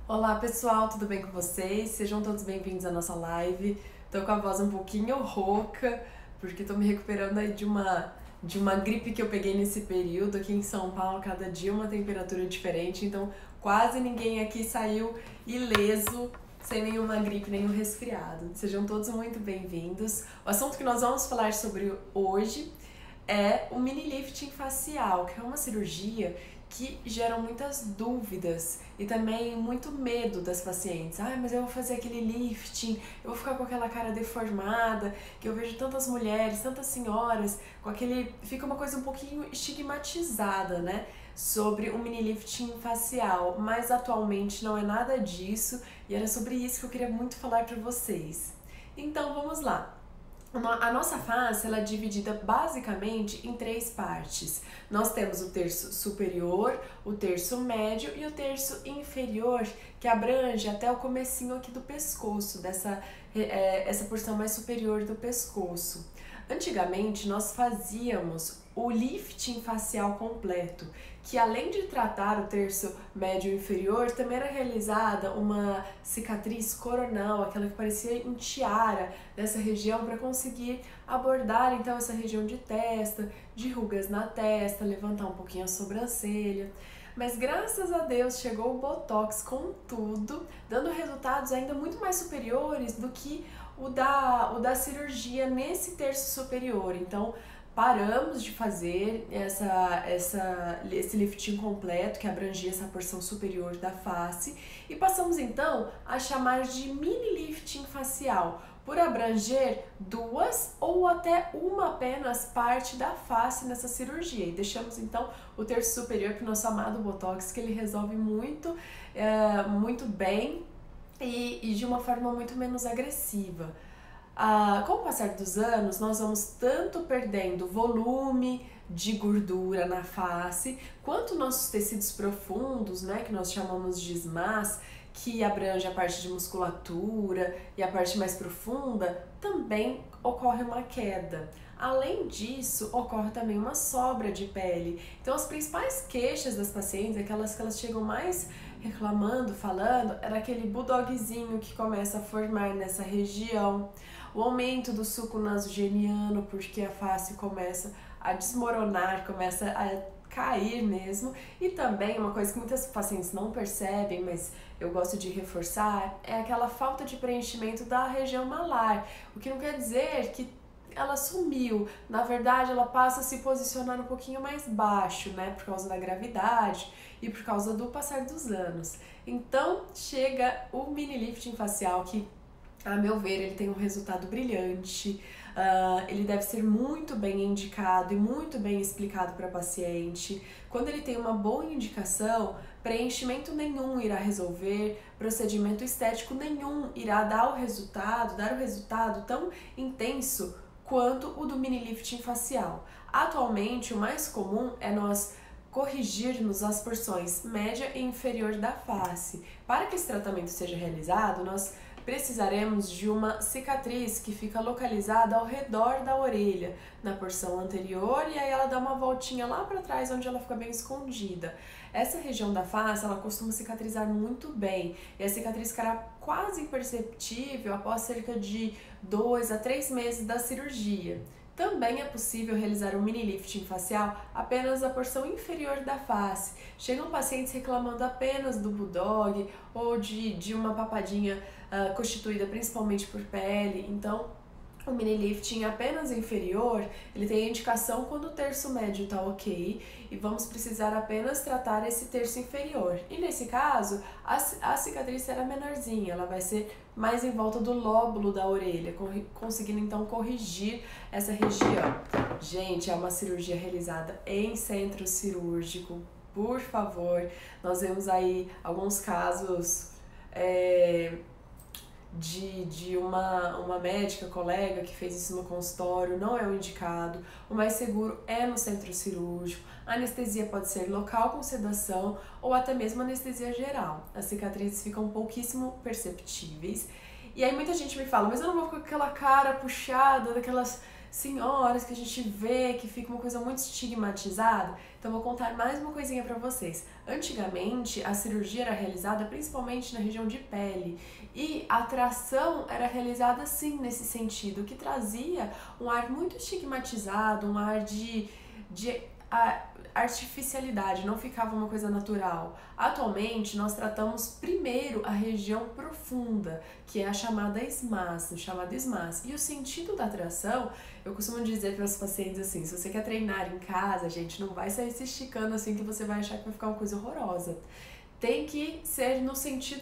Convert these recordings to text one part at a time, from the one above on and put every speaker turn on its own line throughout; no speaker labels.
Olá pessoal, tudo bem com vocês? Sejam todos bem-vindos à nossa live. Tô com a voz um pouquinho rouca, porque tô me recuperando aí de uma gripe que eu peguei nesse período. Aqui em São Paulo, cada dia uma temperatura diferente, então quase ninguém aqui saiu ileso, sem nenhuma gripe, nenhum resfriado. Sejam todos muito bem-vindos. O assunto que nós vamos falar sobre hoje é o mini lifting facial, que é uma cirurgia que gera muitas dúvidas e também muito medo das pacientes. Mas eu vou fazer aquele lifting, eu vou ficar com aquela cara deformada, que eu vejo tantas mulheres, tantas senhoras, com aquele... Fica uma coisa um pouquinho estigmatizada, né? Sobre o mini lifting facial, mas atualmente não é nada disso e era sobre isso que eu queria muito falar para vocês. Então vamos lá. A nossa face ela é dividida basicamente em três partes. Nós temos o terço superior, o terço médio e o terço inferior, que abrange até o comecinho aqui do pescoço, essa porção mais superior do pescoço. Antigamente nós fazíamos o lifting facial completo, que além de tratar o terço médio e inferior, também era realizada uma cicatriz coronal, aquela que parecia em tiara nessa região, para conseguir abordar então essa região de testa, de rugas na testa, levantar um pouquinho a sobrancelha. Mas graças a Deus chegou o Botox com tudo, dando resultados ainda muito mais superiores do que o da cirurgia nesse terço superior. Então paramos de fazer esse lifting completo que abrangia essa porção superior da face e passamos então a chamar de mini lifting facial, por abranger duas ou até uma apenas parte da face nessa cirurgia. E deixamos então o terço superior para o nosso amado Botox, que ele resolve muito bem e de uma forma muito menos agressiva. Com o passar dos anos, nós vamos tanto perdendo volume de gordura na face, quanto nossos tecidos profundos, né, que nós chamamos de SMAS, que abrange a parte de musculatura e a parte mais profunda, também ocorre uma queda. Além disso, ocorre também uma sobra de pele. Então, as principais queixas das pacientes, aquelas que elas chegam mais reclamando, falando, era aquele bulldogzinho que começa a formar nessa região, o aumento do suco nasogeniano, porque a face começa a desmoronar, começa a cair mesmo, e também uma coisa que muitas pacientes não percebem, mas eu gosto de reforçar, é aquela falta de preenchimento da região malar, o que não quer dizer que ela sumiu, na verdade ela passa a se posicionar um pouquinho mais baixo, né, por causa da gravidade e por causa do passar dos anos. Então chega o mini lifting facial que, a meu ver, ele tem um resultado brilhante, ele deve ser muito bem indicado e muito bem explicado para a paciente. Quando ele tem uma boa indicação, preenchimento nenhum irá resolver, procedimento estético nenhum irá dar o resultado tão intenso quanto o do mini lifting facial. Atualmente, o mais comum é nós corrigirmos as porções média e inferior da face. Para que esse tratamento seja realizado, nós precisaremos de uma cicatriz que fica localizada ao redor da orelha, na porção anterior, e aí ela dá uma voltinha lá para trás, onde ela fica bem escondida. Essa região da face, ela costuma cicatrizar muito bem, e a cicatriz ficará quase imperceptível após cerca de 2 a 3 meses da cirurgia. Também é possível realizar um mini lifting facial apenas da porção inferior da face. Chegam pacientes reclamando apenas do bulldog ou de uma papadinha constituída principalmente por pele. Então, o mini lifting apenas inferior, ele tem a indicação quando o terço médio está ok e vamos precisar apenas tratar esse terço inferior. E nesse caso, a cicatriz será menorzinha, ela vai ser mais em volta do lóbulo da orelha, conseguindo então corrigir essa região. Gente, é uma cirurgia realizada em centro cirúrgico, por favor. Nós vemos aí alguns casos de uma médica, colega, que fez isso no consultório, não é o indicado. O mais seguro é no centro cirúrgico. A anestesia pode ser local com sedação ou até mesmo anestesia geral. As cicatrizes ficam pouquíssimo perceptíveis. E aí muita gente me fala, mas eu não vou com aquela cara puxada, daquelas senhoras que a gente vê que fica uma coisa muito estigmatizada. Então vou contar mais uma coisinha pra vocês. Antigamente a cirurgia era realizada principalmente na região de pele e a tração era realizada sim nesse sentido, que trazia um ar muito estigmatizado, um ar de artificialidade, não ficava uma coisa natural. Atualmente, nós tratamos primeiro a região profunda, que é a chamada SMAS, o chamado SMAS. E o sentido da tração, eu costumo dizer para os pacientes assim, se você quer treinar em casa, gente, não vai sair se esticando assim que você vai achar que vai ficar uma coisa horrorosa. Tem que ser no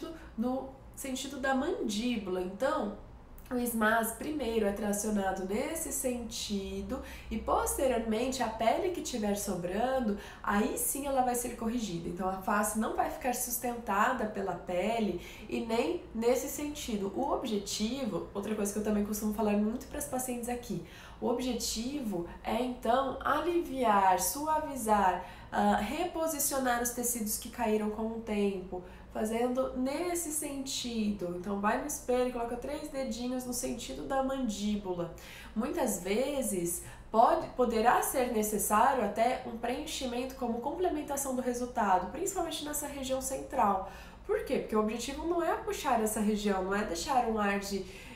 sentido da mandíbula. Então, o SMAS primeiro é tracionado nesse sentido e posteriormente a pele que estiver sobrando, aí sim ela vai ser corrigida. Então a face não vai ficar sustentada pela pele e nem nesse sentido. O objetivo, outra coisa que eu também costumo falar muito para as pacientes aqui, o objetivo é então aliviar, suavizar, reposicionar os tecidos que caíram com o tempo, fazendo nesse sentido. Então vai no espelho, coloca 3 dedinhos no sentido da mandíbula. Muitas vezes poderá ser necessário até um preenchimento como complementação do resultado, principalmente nessa região central. Por quê? Porque o objetivo não é puxar essa região, não é deixar um ar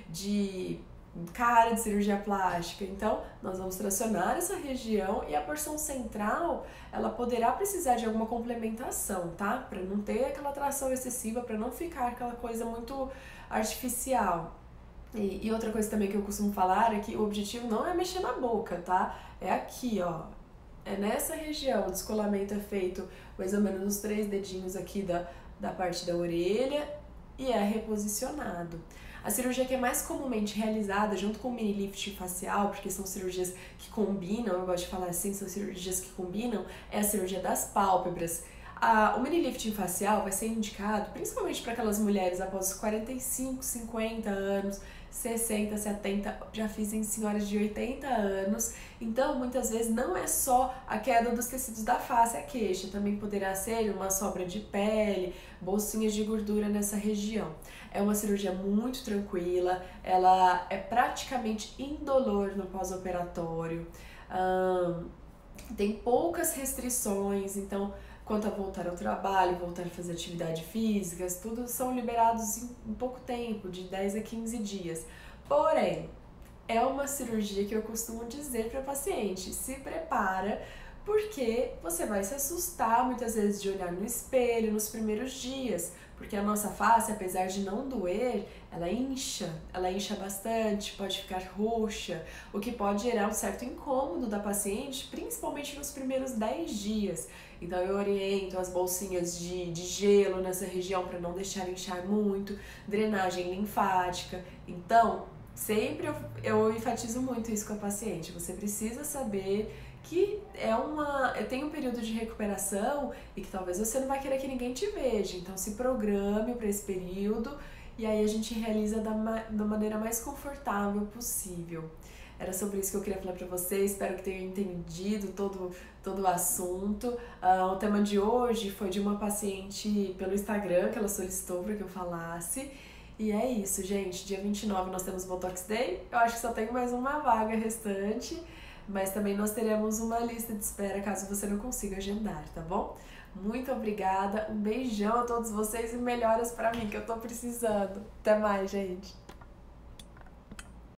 de cara de cirurgia plástica. Então, nós vamos tracionar essa região e a porção central, ela poderá precisar de alguma complementação, tá? Para não ter aquela tração excessiva, para não ficar aquela coisa muito artificial. E outra coisa também que eu costumo falar é que o objetivo não é mexer na boca, tá? É aqui, ó. É nessa região, o descolamento é feito mais ou menos nos 3 dedinhos aqui da parte da orelha e é reposicionado. A cirurgia que é mais comumente realizada junto com o mini lift facial, porque são cirurgias que combinam, eu gosto de falar assim, são cirurgias que combinam, é a cirurgia das pálpebras. O mini lifting facial vai ser indicado principalmente para aquelas mulheres após os 45, 50 anos, 60, 70, já fiz em senhoras de 80 anos. Então, muitas vezes não é só a queda dos tecidos da face, a queixa, também poderá ser uma sobra de pele, bolsinhas de gordura nessa região. É uma cirurgia muito tranquila, ela é praticamente indolor no pós-operatório, tem poucas restrições, então quanto a voltar ao trabalho, voltar a fazer atividade física, tudo são liberados em pouco tempo, de 10 a 15 dias. Porém, é uma cirurgia que eu costumo dizer para paciente, se prepara, porque você vai se assustar muitas vezes de olhar no espelho nos primeiros dias, porque a nossa face, apesar de não doer, ela incha bastante, pode ficar roxa, o que pode gerar um certo incômodo da paciente, principalmente nos primeiros 10 dias. Então eu oriento as bolsinhas de gelo nessa região para não deixar inchar muito, drenagem linfática. Então, sempre eu enfatizo muito isso com a paciente, você precisa saber que tem um período de recuperação e que talvez você não vai querer que ninguém te veja, então se programe para esse período e aí a gente realiza da maneira mais confortável possível. Era sobre isso que eu queria falar para vocês, espero que tenham entendido todo o assunto. O tema de hoje foi de uma paciente pelo Instagram, que ela solicitou para que eu falasse. E é isso, gente. Dia 29 nós temos Botox Day. Eu acho que só tem mais uma vaga restante, mas também nós teremos uma lista de espera caso você não consiga agendar, tá bom? Muito obrigada, um beijão a todos vocês e melhoras pra mim, que eu tô precisando. Até mais, gente!